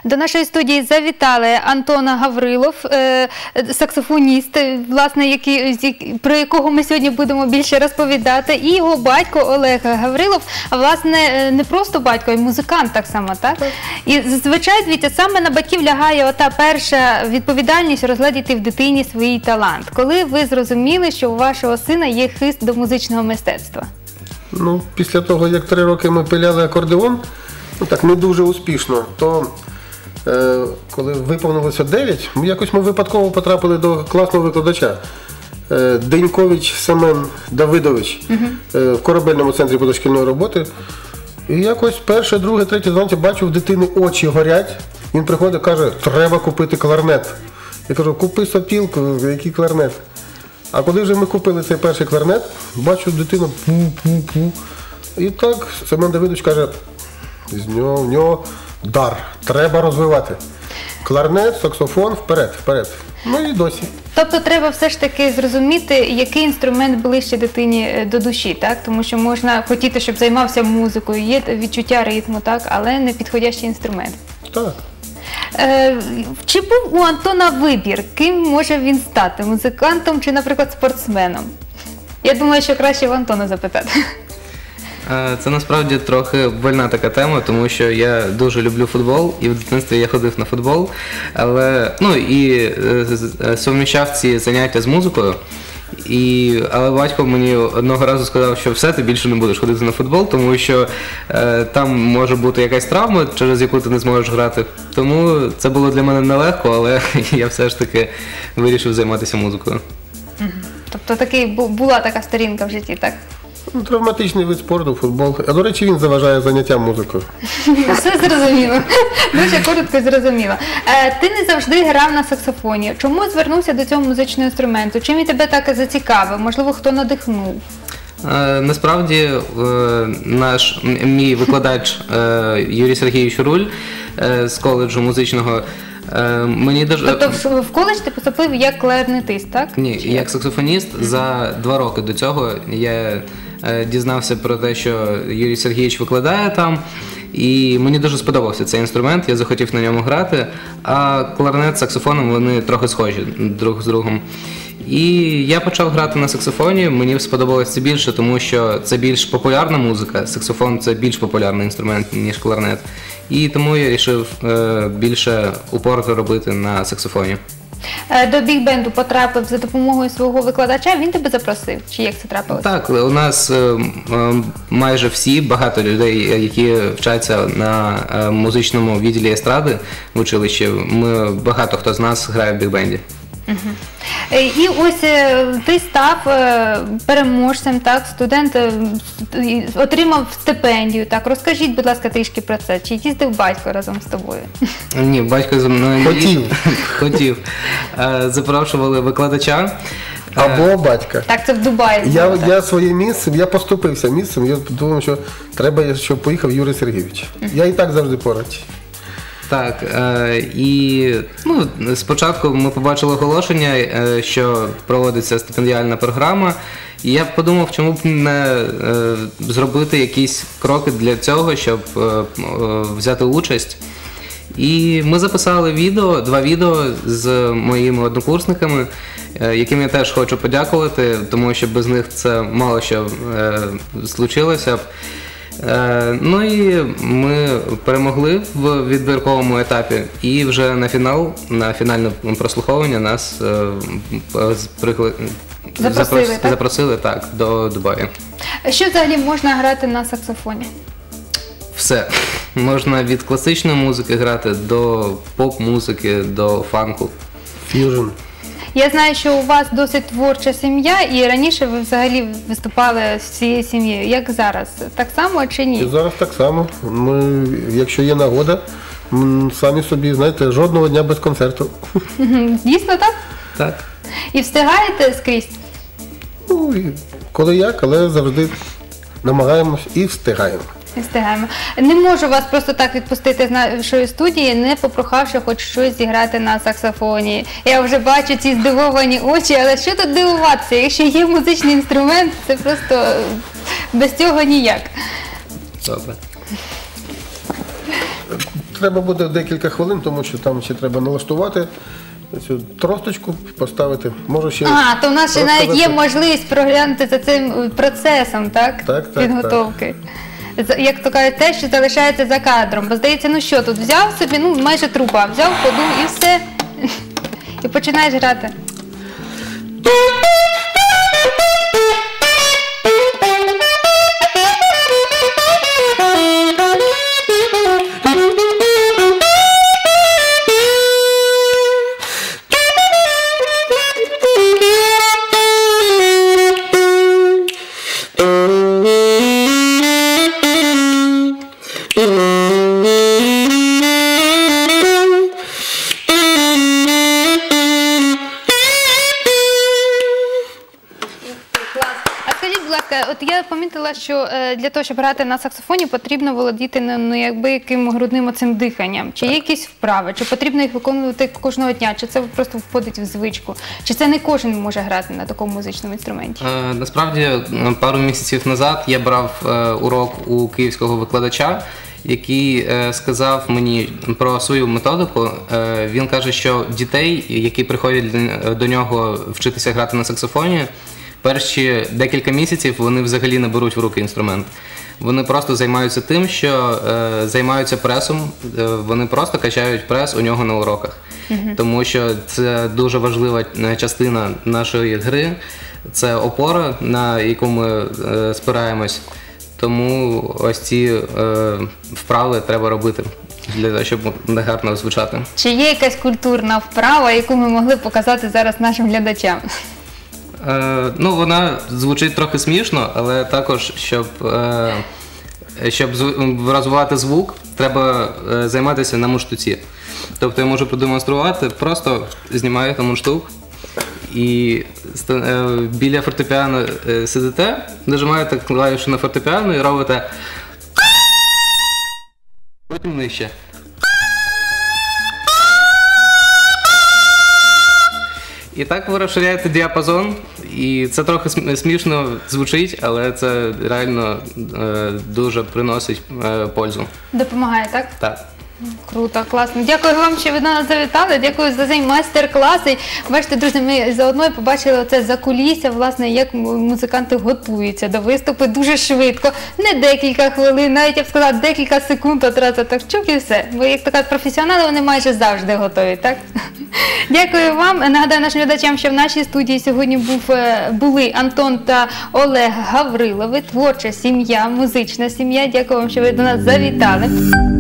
До нашої студії завітали Антон Гаврилов, саксофоніст, власне, про якого ми сьогодні будемо більше розповідати, і його батько Олег Гаврилов, власне, не просто батько, а й музикант так само, так? І зазвичай, дивіться, саме на батьків лягає ота перша відповідальність розгледіти в дитині свій талант. Коли ви зрозуміли, що у вашого сина є хист до музичного мистецтва? Ну, після того, як 3 роки ми пиляли акордеон, ну так не дуже успішно, то коли виповнилося 9, ми випадково потрапили до класного викладача. Денькович Семен Давидович в корабельному центрі позашкільної роботи. І якось перше, друге, третє заняття бачу, в дитини очі горять. Він приходить, каже, треба купити кларнет. Я кажу, купи сопілку, який кларнет. А коли вже ми купили цей перший кларнет, бачу, дитина пу-пу-пу. І так Семен Давидович каже, в нього дар, треба розвивати. Кларнет, саксофон, вперед, вперед. Ну і досі. Тобто треба все ж таки зрозуміти, який інструмент ближче дитині до душі, так? Тому що можна хотіти, щоб займався музикою, є відчуття ритму, так? Але не підходящий інструмент. Так. Чи був у Антона вибір, ким може він стати? Музикантом чи, наприклад, спортсменом? Я думаю, що краще в Антона запитати. Це насправді трохи больна така тема, тому що я дуже люблю футбол, і в дитинстві я ходив на футбол, але суміщав ці заняття з музикою. Але батько мені одного разу сказав, що все, ти більше не будеш ходити на футбол, тому що там може бути якась травма, через яку ти не зможеш грати. Тому це було для мене нелегко, але я все ж таки вирішив займатися музикою. Тобто була така сторінка в житті, так? Травматичний вид спорту, футбол. А, до речі, він заважає заняттям музикою. Все зрозуміло. Дуже коротко і зрозуміло. Ти не завжди грав на саксофоні. Чому звернувся до цього музичного інструменту? Чим він тебе так зацікавив? Можливо, хто надихнув? Насправді, мій викладач Юрій Сергійович Руль з коледжу музичного, Тобто в коледж ти поступив як кларнетист, так? Ні, як саксофоніст. За 2 роки до цього я дізнався про те, що Юрій Сергійович викладає там, і мені дуже сподобався цей інструмент, я захотів на ньому грати, а кларнет з саксофоном, вони трохи схожі друг з другом. І я почав грати на саксофоні, мені сподобалося це більше, тому що це більш популярна музика, саксофон – це більш популярний інструмент, ніж кларнет. І тому я вирішив більше упору робити на саксофоні. До біг-бенду потрапив за допомогою свого викладача, він тебе запросив? Чи як це трапилося? Так, у нас майже багато людей, які вчаться на музичному відділі естради в училищі, багато хто з нас грає в біг-бенді. І ось ти став переможцем, так, студент отримав стипендію, так. Розкажіть, будь ласка, трішки про це. Чи їздив батько разом з тобою? Ні, батько зі мною хотів. Запрошували викладача. Або батька. Так, це в Дубаї. Я своїм місцем, я поступився місцем, я думав, що треба, щоб поїхав Юрій Сергійович. Я і так завжди поруч. Так, і спочатку ми побачили оголошення, що проводиться стипендіальна програма, і я подумав, чому б не зробити якісь кроки для цього, щоб взяти участь. І ми записали 2 відео з моїми однокурсниками, яким я теж хочу подякувати, тому що без них це мало що случилося б. Ну і ми перемогли в відбірковому етапі, і вже на фінальне прослуховування нас запросили так, до Дубаю. Що взагалі можна грати на саксофоні? Все. Можна від класичної музики грати до поп-музики, до фанку. Ф'южн. Я знаю, що у вас досить творча сім'я, і раніше ви взагалі виступали з всією сім'єю. Як зараз? Так само чи ні? І зараз так само. Ми, якщо є нагода, самі собі, знаєте, жодного дня без концерту. Дійсно так? Так. І встигаєте скрізь? Ну, коли як, але завжди намагаємось і встигаємо. Встигаємо. Не можу вас просто так відпустити з нашої студії, не попрохавши хоч щось зіграти на саксофоні. Я вже бачу ці здивовані очі, але що тут дивуватися? Якщо є музичний інструмент, це просто без цього ніяк. Добре. треба буде декілька хвилин, тому що там ще треба налаштувати цю тросточку, поставити. Можу ще То в нас ще навіть є розказати. можливість проглянути за цим процесом, так? Так, Підготовки. Як то кажуть, те, що залишається за кадром. Бо здається, ну що тут, взяв собі, ну майже труба, взяв, подув і все. І починаєш грати. А скажіть, будь ласка, от я помітила, що для того, щоб грати на саксофоні, потрібно володіти якби яким грудним оцим диханням. Чи є якісь вправи, чи потрібно їх виконувати кожного дня, чи це просто входить в звичку, чи це не кожен може грати на такому музичному інструменті? Насправді, пару місяців назад я брав урок у київського викладача, який сказав мені про свою методику. Він каже, що дітей, які приходять до нього вчитися грати на саксофоні, перші декілька місяців вони взагалі не беруть в руки інструмент. Вони просто займаються тим, що займаються пресом, вони просто качають прес у нього на уроках. Тому що це дуже важлива частина нашої гри, це опора, на яку ми спираємось. Тому ось ці вправи треба робити для того, щоб гарно звучати. Чи є якась культурна вправа, яку ми могли б показати зараз нашим глядачам? Ну, вона звучить трохи смішно, але також, щоб розвивати звук, треба займатися на мундштуці. Тобто я можу продемонструвати, просто знімаю там мундштук і біля фортепіано сидите, нажимаєте клавішу на фортепіано і робите потім нижче. І так ви розширяєте діапазон, і це трохи смішно звучить, але це реально дуже приносить пользу. Допомагає, так? Так. Круто, класно. Дякую вам, що ви до нас завітали. Дякую за цей майстер-клас. І бачите, друзі, ми заодно побачили оце закулісся, власне, як музиканти готуються до виступу дуже швидко. Не декілька хвилин, навіть я б сказала, декілька секунд одразу так чук і все. Бо як то кажуть, професіонали, вони майже завжди готові, так? Дякую вам. Нагадаю нашим глядачам, що в нашій студії сьогодні були Антон та Олег Гаврилови, творча сім'я, музична сім'я. Дякую вам, що ви до нас завітали.